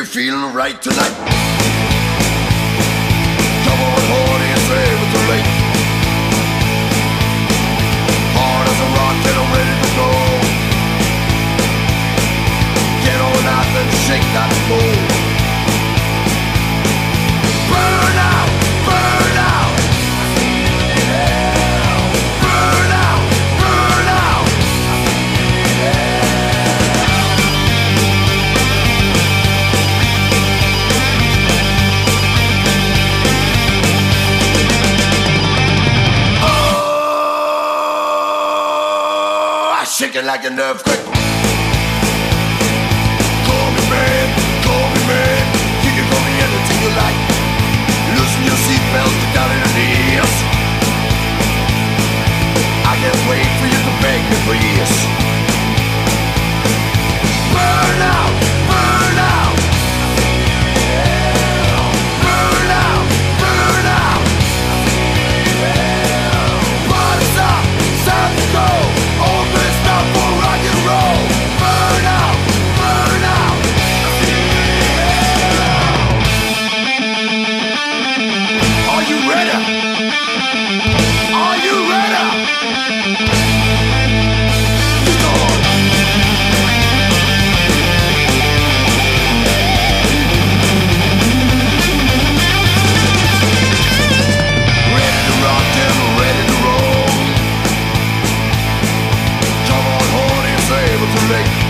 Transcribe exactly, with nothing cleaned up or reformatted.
you feeling right tonight? Come on, horny, it's able to late. Hard as a rock and I'm ready to go. Get on out and shake that floor. Burn out, burn out. Burn out, burn out. Shaking like an earthquake. Call me man, call me man. You can call me anything you like. Loosen your seatbelt, get down in your knees. I can't wait for you to beg me for years. Burn out, burn out. Burn out, burn out. Bottoms up, time to go. All this stuff for rock and roll. Burn out, burn out. Are you ready? Are you ready? Come on. Ready to rock and ready to roll. Come on, horny, it's able to late.